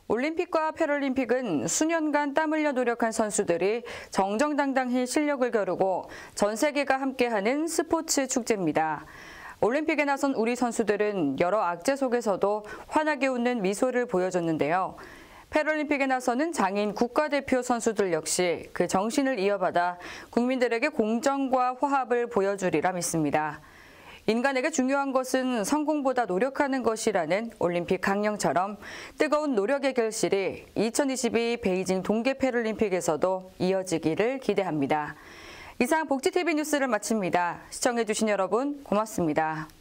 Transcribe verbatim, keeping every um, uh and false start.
올림픽과 패럴림픽은 수년간 땀 흘려 노력한 선수들이 정정당당히 실력을 겨루고 전 세계가 함께하는 스포츠 축제입니다. 올림픽에 나선 우리 선수들은 여러 악재 속에서도 환하게 웃는 미소를 보여줬는데요. 패럴림픽에 나서는 장인 국가대표 선수들 역시 그 정신을 이어받아 국민들에게 공정과 화합을 보여주리라 믿습니다. 인간에게 중요한 것은 성공보다 노력하는 것이라는 올림픽 강령처럼 뜨거운 노력의 결실이 이천이십이 베이징 동계 패럴림픽에서도 이어지기를 기대합니다. 이상 복지티비 뉴스를 마칩니다. 시청해주신 여러분 고맙습니다.